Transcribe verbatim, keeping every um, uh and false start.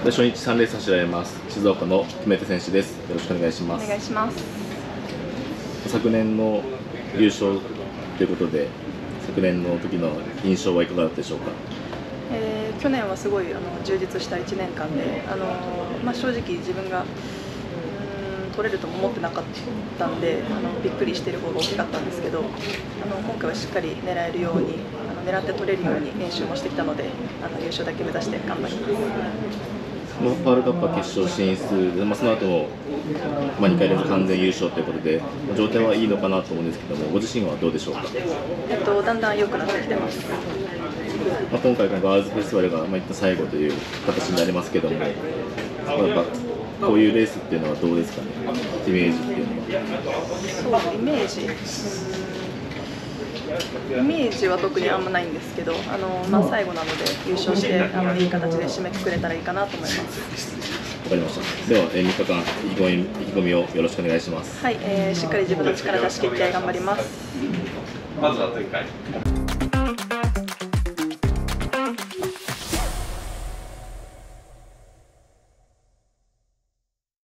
初日さんレース走られます静岡の決め手選手です。よろしくお願いします。 お願いします。 昨年の優勝ということで、昨年の時の印象はいかがだったでしょうか。 えー、去年はすごいあの充実したいちねんかんで、あのまあ、正直自分がうーん取れるとも思ってなかったんで、あのびっくりしている方が大きかったんですけど、あの今回はしっかり狙えるように、あの狙って取れるように練習もしてきたので、あの優勝だけ目指して頑張ります。 このパールカップは決勝進出で、まあ、その後も、まあ、にかい連続完全優勝ということで、まあ、状態はいいのかなと思うんですけども、ご自身はどうでしょうか。 えっと、だんだん良くなってきてます。 まあ、今回のガールズフェスティバルが、まあ、いった最後という形になりますけども、まあ、やっぱこういうレースっていうのはどうですかね、イメージっていうのは。 そう、イメージ、イメージは特にあんまないんですけど、あのまあ、最後なので優勝してあのいい形で締めくくれたらいいかなと思います。 わかりました。では、えー、みっかかん意気込み、意気込みをよろしくお願いします。 はい、えー、しっかり自分の力出し切って頑張ります。 まずはというかい